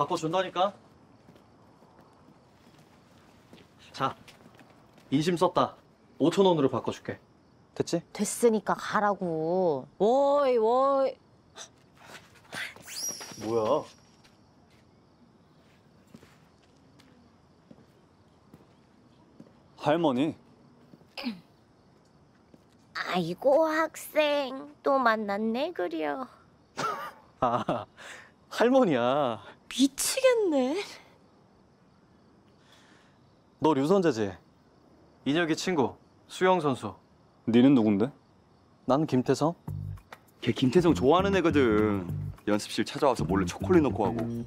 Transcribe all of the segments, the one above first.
바꿔준다니까. 자, 인심 썼다. 5천 원으로 바꿔줄게. 됐지? 됐으니까 가라고. 워이 워이. 뭐야? 할머니. 아이고 학생 또 만났네 그려. 아, 할머니야. 미치겠네. 너 류선재지? 인혁이 친구, 수영 선수. 니는 누군데? 난 김태성. 걔 김태성 좋아하는 애거든. 연습실 찾아와서 몰래 초콜릿 넣고 하고.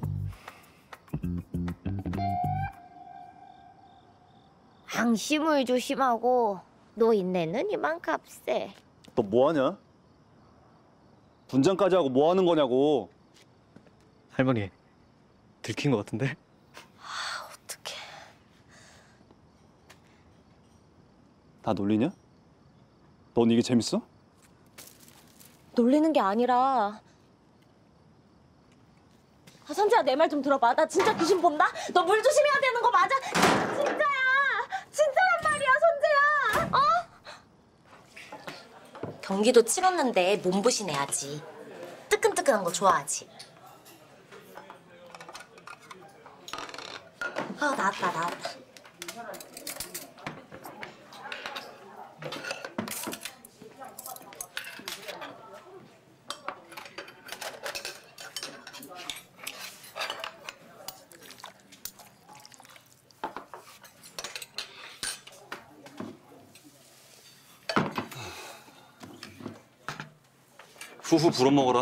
방심을 조심하고 노인네는 이만 값세. 너 뭐하냐? 분장까지 하고 뭐 하는 거냐고. 할머니, 들킨 것 같은데? 어떡해. 나 놀리냐? 넌 이게 재밌어? 놀리는 게 아니라. 아, 선재야 내 말 좀 들어봐. 나 진짜 귀신 본다. 너 물 조심해야 되는 거 맞아? 진짜야. 진짜란 말이야 선재야. 어? 경기도 치렀는데 몸보신해야지. 뜨끈뜨끈한 거 좋아하지. 나왔다. 후후 불어먹어라.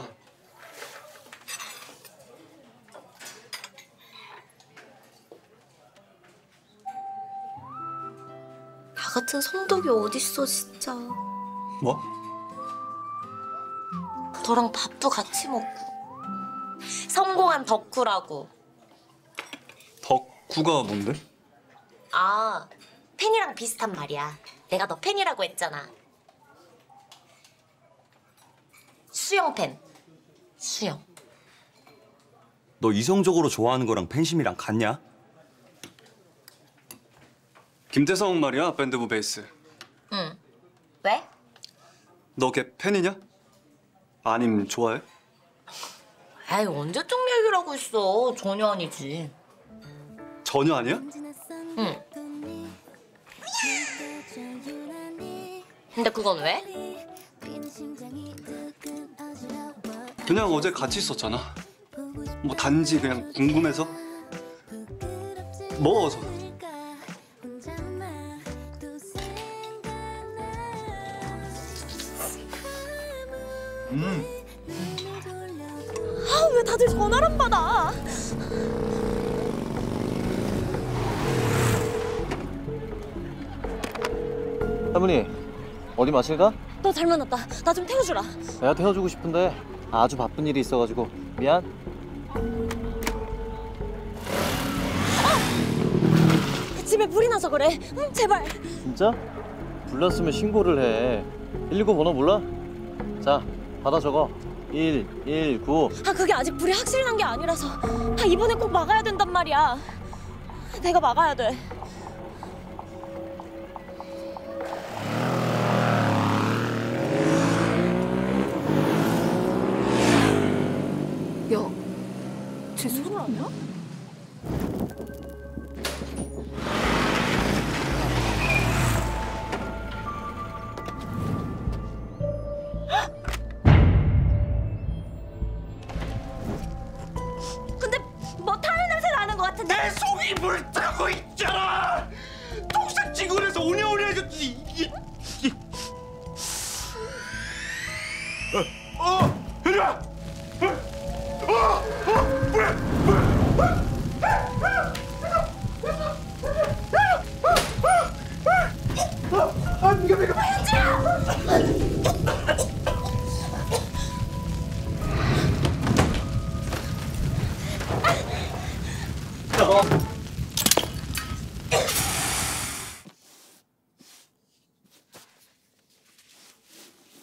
나 같은 성덕이 어딨어 진짜. 뭐? 너랑 밥도 같이 먹고. 성공한 덕후라고. 덕후가 뭔데? 아, 팬이랑 비슷한 말이야. 내가 너 팬이라고 했잖아. 수영 팬. 수영. 너 이성적으로 좋아하는 거랑 팬심이랑 같냐? 김태성 말이야, 밴드부 베이스. 응. 왜? 너 걔 팬이냐? 아님 좋아해? 에이, 언제적 얘기를 하고 있어. 전혀 아니지. 전혀 아니야? 응. 근데 그건 왜? 그냥 어제 같이 있었잖아. 뭐 단지 그냥 궁금해서? 먹어서. 아, 왜 다들 전화를 안 받아? 할머니, 어디 마실까? 너 잘 만났다. 나 좀 태워주라. 내가 태워주고 싶은데 아주 바쁜 일이 있어가지고 미안. 집에 불이 나서 그래. 응, 제발. 진짜? 불났으면 신고를 해. 119 번호 몰라? 자, 받아 적어. 119. 아, 그게 아직 불이 확실히 난 게 아니라서. 아, 이번엔 꼭 막아야 된단 말이야. 내가 막아야 돼. 야, 쟤 소설 아니야? 근데 뭐 타일 냄새 나는 것 같은데? 내 속이 물타고 있잖아! 독색지구에서 오냐오냐해졌지. 현우야!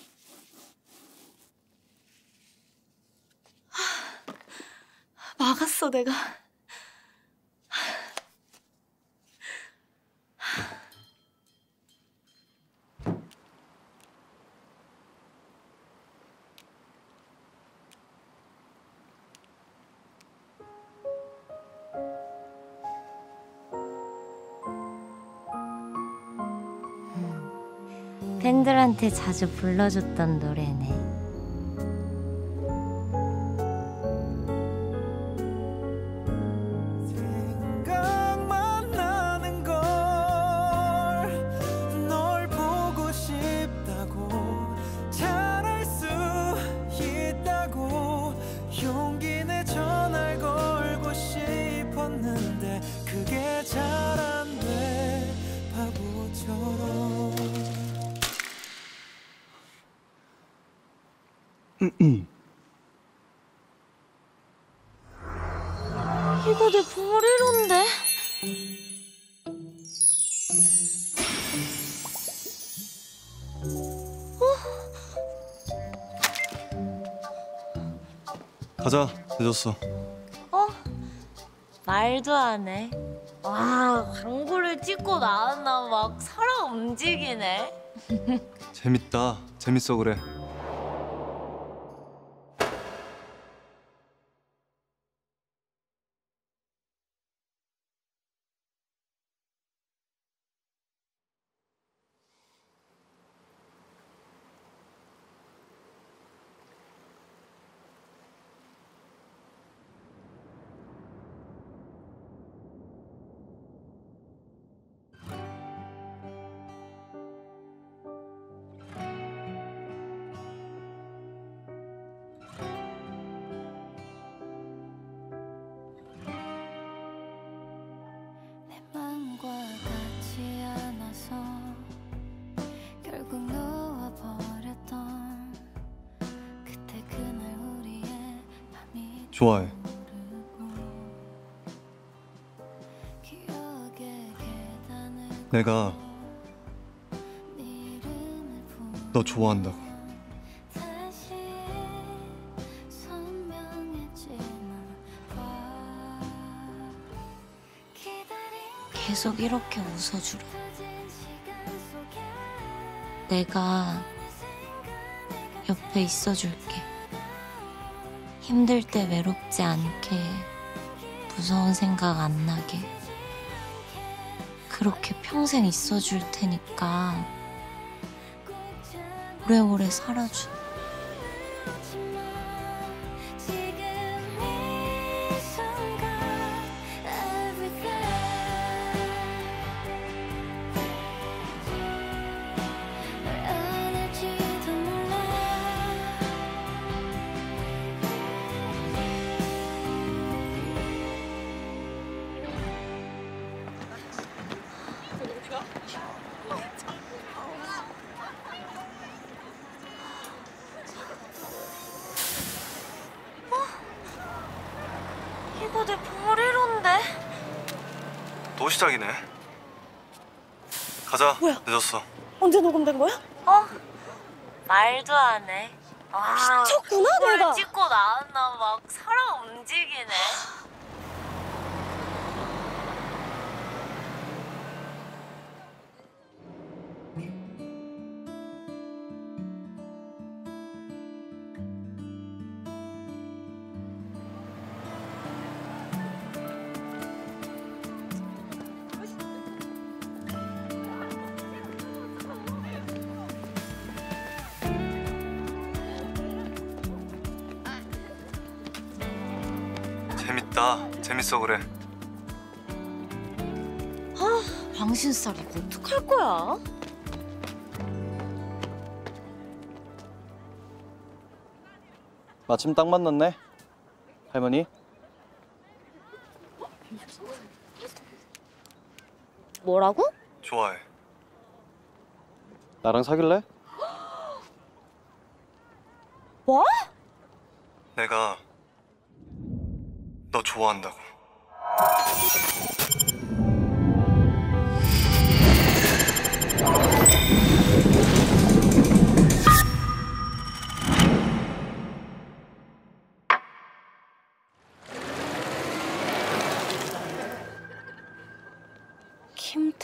막았어. 미쳤어, 내가. 팬들한테 자주 불러줬던 노래네. 생각만 나는 걸 널 보고 싶다고 잘할 수 있다고 용기 내 전화를 걸고 싶었는데 그게 잘 안 돼 바보처럼. 이거 내 부모 1호인데? 가자. 늦었어. 말도 안 해. 와, 광고를 찍고 나왔나 막 사람 움직이네. 재밌다. 재밌어 그래. 맘과 같지 않아서 결국 놓아버렸던 그때 그날 우리의 밤이 좋아해. 기억의 계단을 내가 네 이름을 너 좋아한다고. 다시 선명해지는 봐 기다린 계속 이렇게 웃어주라. 터진 시간 속에 내가 옆에 있어줄게. 힘들 때 외롭지 않게, 무서운 생각 안 나게. 그렇게 평생 있어줄 테니까 오래오래 살아줘. 지금 이 순간 everything 널 안을지도 몰라 이거 내 부모 1호인데? 또 시작이네. 가자. 뭐야? 늦었어. 언제 녹음된 거야? 말도 안 해. 와, 미쳤구나, 광고를 내가. 찍고 나왔나 막 사람 움직이네. 재밌다. 재밌어 그래. 광신살 이거 어떡할 거야? 마침 딱 만났네. 할머니. 뭐라고? 좋아해. 나랑 사귈래? 뭐? 내가 너 좋아한다고.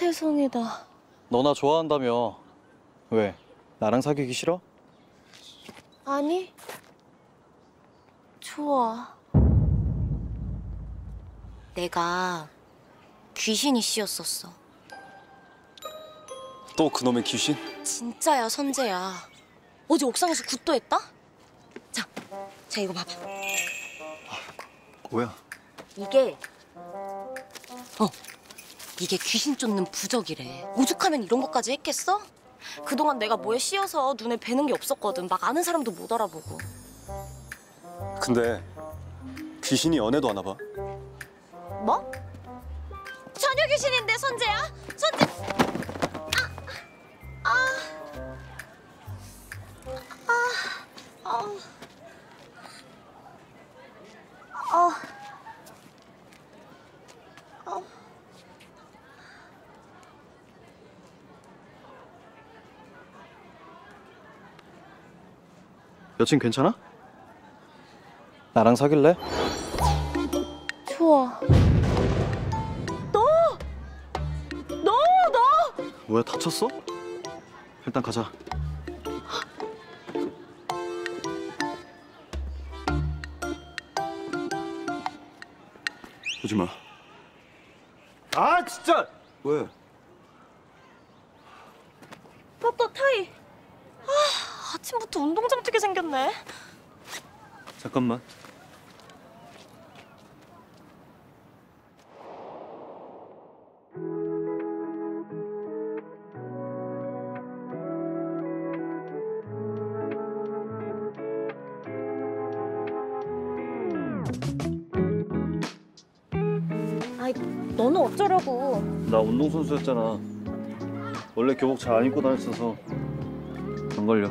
세상에다. 너 나 좋아한다며. 왜? 나랑 사귀기 싫어? 아니, 좋아. 내가 귀신이 씌었었어. 또 그놈의 귀신? 진짜야, 선재야. 어제 옥상에서 굿도 했다? 자, 이거 봐봐. 뭐야? 이게 귀신 쫓는 부적이래. 오죽하면 이런 것까지 했겠어? 그동안 내가 뭐에 씌어서 눈에 뵈는 게 없었거든. 막 아는 사람도 못 알아보고. 근데 귀신이 연애도 하나 봐. 뭐? 처녀 귀신인데, 선재야? 선재! 여친 괜찮아? 나랑 사귈래? 좋아. 뭐야, 다쳤어? 일단 가자. 오지 마. 아, 진짜! 왜? 또 타이. 아침부터 운동장 뛰게 생겼네. 잠깐만. 아이, 너는 어쩌려고. 나 운동선수였잖아. 원래 교복 잘 안 입고 다녔어서 안 걸려.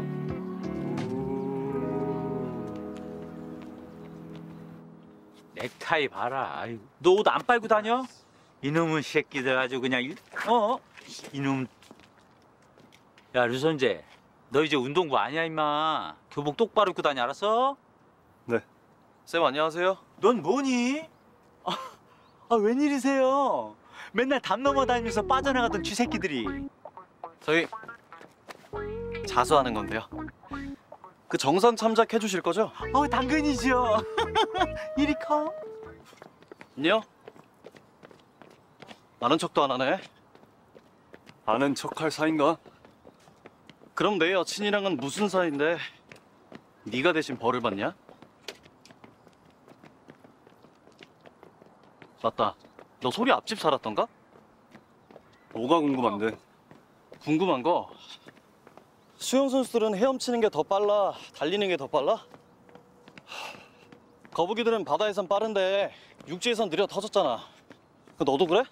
넥타이 봐라. 너 옷 안 빨고 다녀? 이놈의 새끼들 아주 그냥 이놈. 야 류선재, 너 이제 운동부 아니야 임마. 교복 똑바로 입고 다녀 알았어? 네. 쌤 안녕하세요. 넌 뭐니? 웬일이세요? 맨날 담 넘어 다니면서 빠져나가던 쥐새끼들이. 저희 자수하는 건데요. 그 정산 참작해 주실 거죠? 당근이죠. 이리 커. 아니요. 아는 척도 안 하네. 아는 척할 사이인가? 그럼 내 여친이랑은 무슨 사이인데 네가 대신 벌을 받냐? 맞다. 너 소리 앞집 살았던가? 뭐가 궁금한데? 궁금한 거. 수영 선수들은 헤엄치는 게 더 빨라, 달리는 게 더 빨라? 거북이들은 바다에선 빠른데 육지에선 느려 터졌잖아. 너도 그래?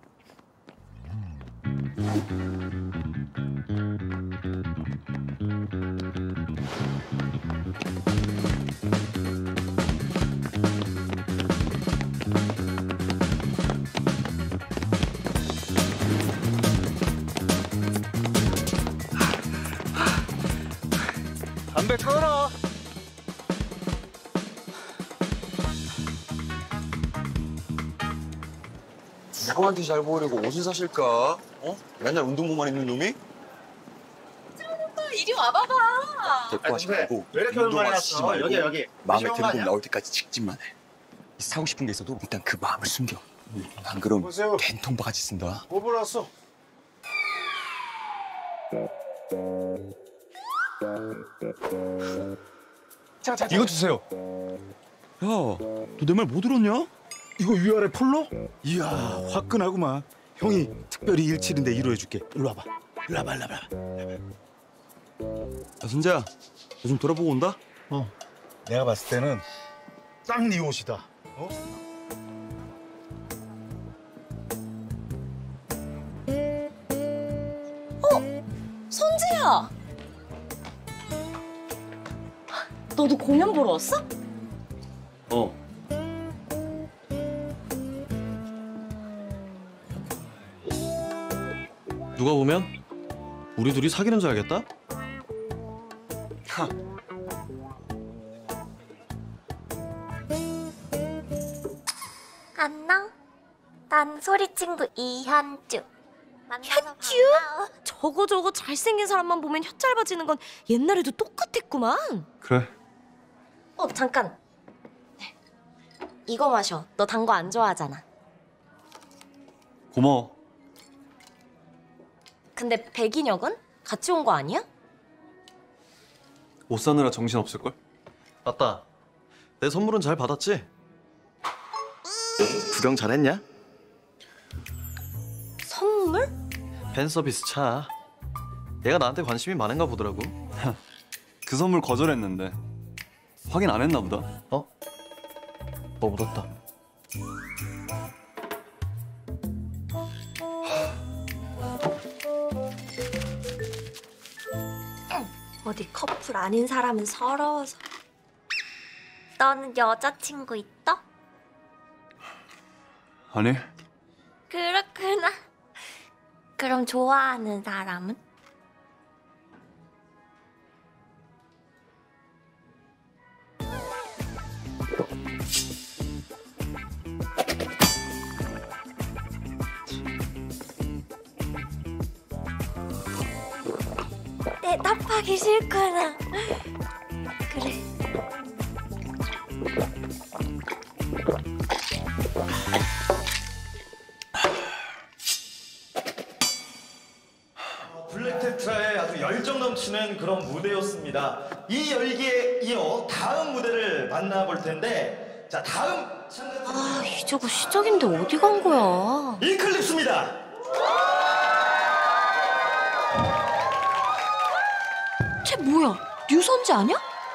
담배 끊어. 형한테 잘 보이려고 옷을 사실까? 맨날 운동복만 입는 놈이? 이리 와봐봐. 데리고 하지 말고 운동화 쓰지 말고 마음에 드는 놈 나올 때까지 직진만 해. 사고 싶은 게 있어도 일단 그 마음을 숨겨. 안 그럼 된통 바가지 쓴다. 뭐 보러 왔어? 이거 주세요. 야, 너 내 말 못 들었냐? 이거 위아래 폴로? 이야, 화끈하구만. 형이 특별히 일칠인데 이루어줄게. 일로 와봐. 일로 와봐. 야, 순재야, 너 좀 돌아보고 온다? 내가 봤을 때는 딱 네 옷이다. 선재야. 너도 공연 보러 왔어? 누가 보면 우리 둘이 사귀는 줄 알겠다? 안녕. 난 소리친구 이현주. 혓쥬? 저거 잘생긴 사람만 보면 혀 짧아지는 건 옛날에도 똑같았구만. 그래. 잠깐. 이거 마셔. 너 단 거 안 좋아하잖아. 고마워. 근데 백인혁은? 같이 온 거 아니야? 옷 사느라 정신 없을걸? 맞다. 내 선물은 잘 받았지? 구경 잘했냐? 선물? 팬 서비스 차. 얘가 나한테 관심이 많은가 보더라고. 그 선물 거절했는데 확인 안 했나 보다. 어? 뭐 묻었다. 어디 커플 아닌 사람은 서러워서. 너는 여자친구 있어? 아니, 그렇구나. 그럼 좋아하는 사람은? 대답하기 싫구나. 그래. 블랙 테트라의 아주 열정 넘치는 그런 무대였습니다. 이 열기에 이어 다음 무대를 만나볼 텐데, 자 다음 이제가 시작인데 어디 간 거야? 이클립스입니다. 쟤 뭐야? 류선재 아니야?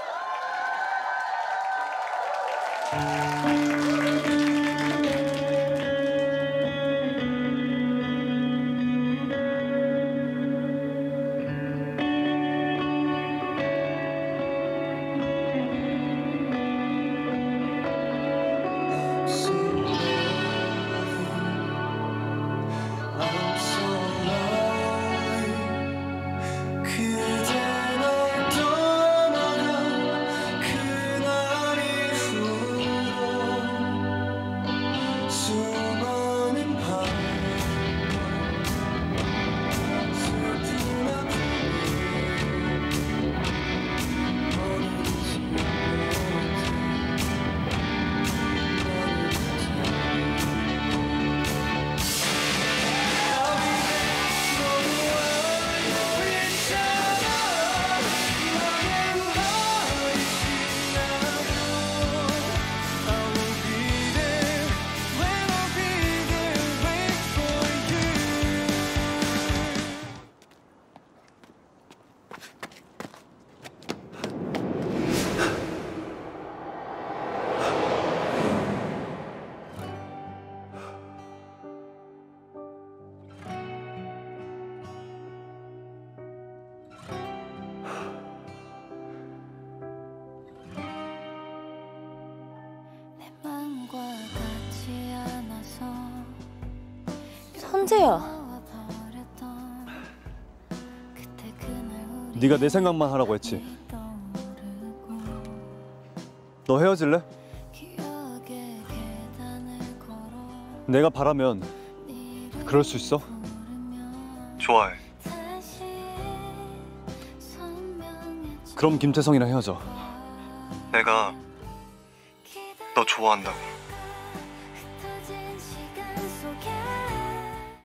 선재야. 네가 내 생각만 하라고 했지. 너 헤어질래? 내가 바라면 그럴 수 있어? 좋아해. 그럼 김태성이랑 헤어져. 내가 너 좋아한다고.